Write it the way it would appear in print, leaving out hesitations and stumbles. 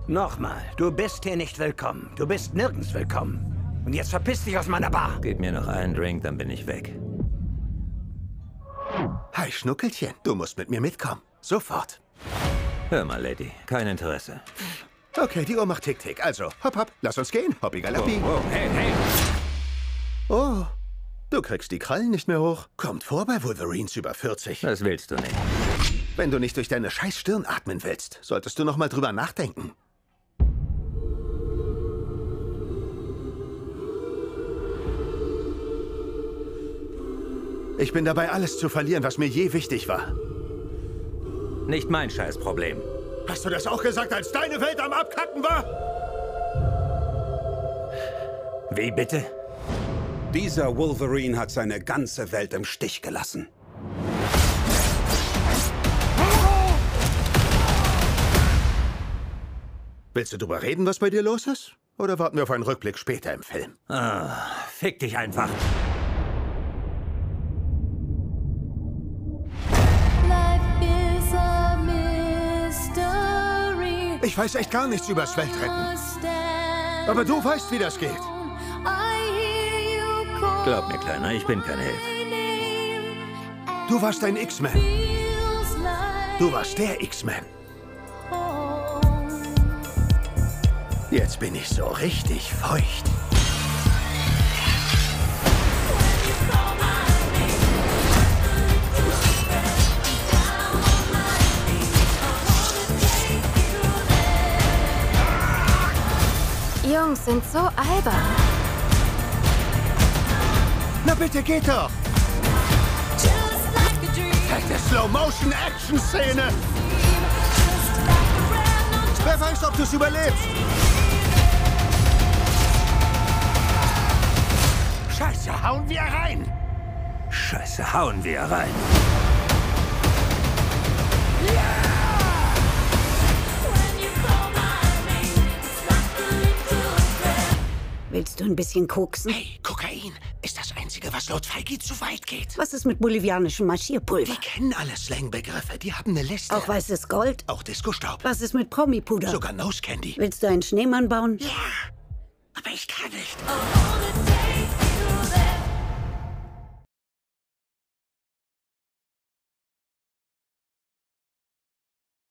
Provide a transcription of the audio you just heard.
Nochmal, du bist hier nicht willkommen. Du bist nirgends willkommen. Und jetzt verpiss dich aus meiner Bar. Gib mir noch einen Drink, dann bin ich weg. Hi, Schnuckelchen. Du musst mit mir mitkommen. Sofort. Hör mal, Lady. Kein Interesse. Okay, die Uhr macht Tick-Tick. Also, hopp, hopp. Lass uns gehen. Hoppi galoppi. Oh, hey, hey. Oh, du kriegst die Krallen nicht mehr hoch. Kommt vor bei Wolverines über 40. Das willst du nicht. Wenn du nicht durch deine scheiß Stirn atmen willst, solltest du noch mal drüber nachdenken. Ich bin dabei, alles zu verlieren, was mir je wichtig war. Nicht mein Scheißproblem. Hast du das auch gesagt, als deine Welt am Abkacken war? Wie bitte? Dieser Wolverine hat seine ganze Welt im Stich gelassen. Willst du drüber reden, was bei dir los ist? Oder warten wir auf einen Rückblick später im Film? Fick dich einfach. Ich weiß echt gar nichts übers Weltretten. Aber du weißt, wie das geht. Glaub mir, Kleiner, ich bin kein Held. Du warst ein X-Man. Du warst der X-Man. Jetzt bin ich so richtig feucht. Jungs sind so albern. Na bitte, geht doch! Fette Slow-Motion-Action-Szene! Wer weiß, ob du es überlebst? Scheiße, hauen wir rein! Scheiße, hauen wir rein. Willst du ein bisschen koksen? Hey, Kokain ist das Einzige, was laut Feige zu weit geht. Was ist mit bolivianischem Marschierpulver? Die kennen alle Slangbegriffe, die haben eine Liste. Auch weißes Gold? Auch Disco-Staub. Was ist mit Promi-Puder? Sogar Nose Candy. Willst du einen Schneemann bauen? Ja, aber ich kann nicht.